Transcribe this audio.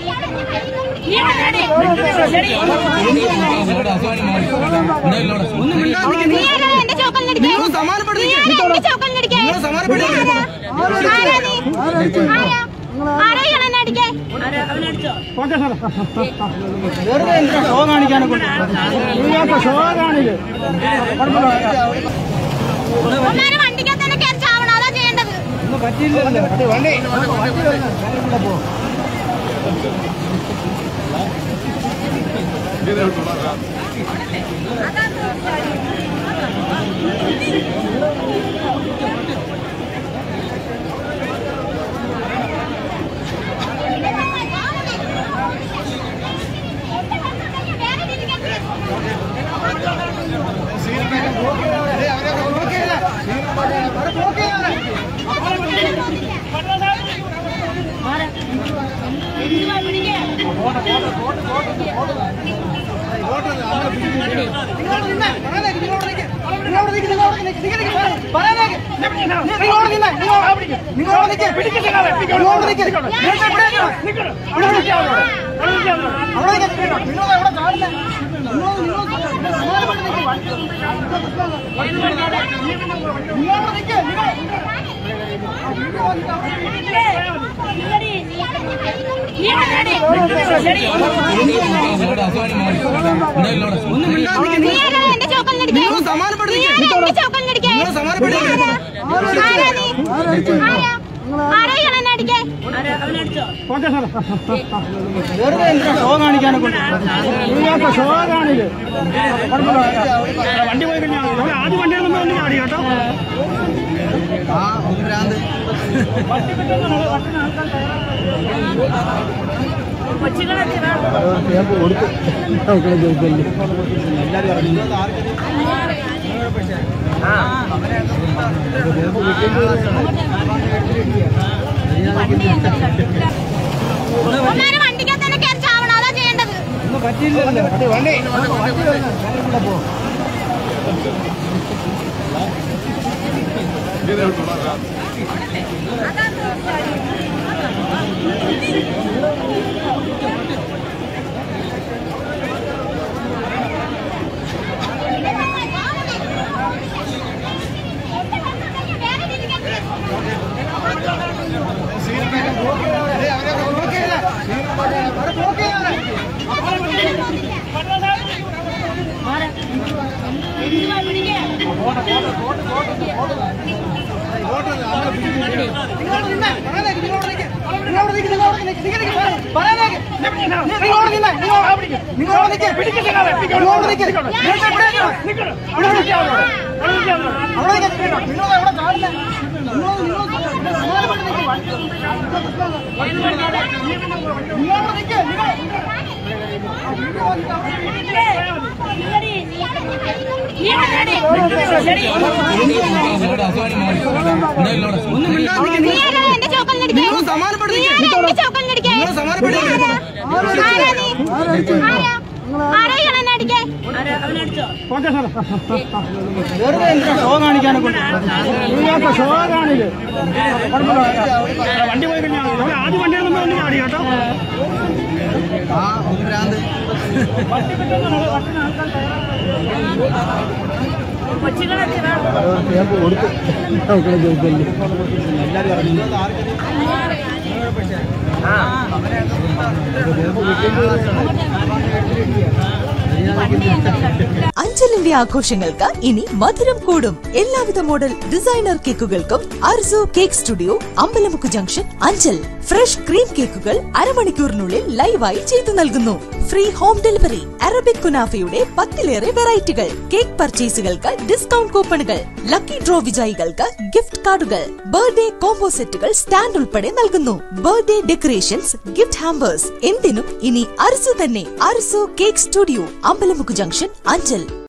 വണ്ടിക്കകത്ത് തന്നെ ചാവണം, അതാ ചെയ്യേണ്ടത്. വണ്ടി പോയി കഴിഞ്ഞാൽ ആദ്യം വണ്ടി ചാടി കേട്ടോ. വണ്ടിക്കകത്ത് തന്നെ ചാവണം, അതാ ചെയ്യേണ്ടത്. വണ്ടി പോയി കഴിഞ്ഞാൽ ആദ്യം വണ്ടി ചാടി കേട്ടോ. അഞ്ചലിന്റെ ആഘോഷങ്ങൾക്ക് ഇനി മധുരം കൂടും. എല്ലാവിധ മോഡൽ ഡിസൈനർ കേക്കുകൾക്കും Arzo cake studio, Ambalamukku junction, Anchal. Fresh cream കേക്കുകൾ അരമണിക്കൂറിനുള്ളിൽ ലൈവായി ചെയ്തു നൽകുന്നു. Free home delivery. അറബിക് കുനാഫയുടെ 10ലേറെ വെറൈറ്റികൾ. കേക്ക് പർച്ചേസുകൾക്ക് ഡിസ്കൗണ്ട് കൂപ്പണുകൾ. ലക്കി ഡ്രോ വിജയികൾക്ക് ഗിഫ്റ്റ് കാർഡുകൾ. ബർത്ത്ഡേ കോംബോ സെറ്റുകൾ സ്റ്റാൻഡ് ഉൾപ്പെടെ നൽകുന്നു. ബർത്ത്ഡേ ഡെക്കറേഷൻസ്, ഗിഫ്റ്റ് ഹാമ്പേഴ്സ്, എന്തിനും ഇനി അർസോ തന്നെ. Arzo cake studio, Ambalamukku junction, Anchal.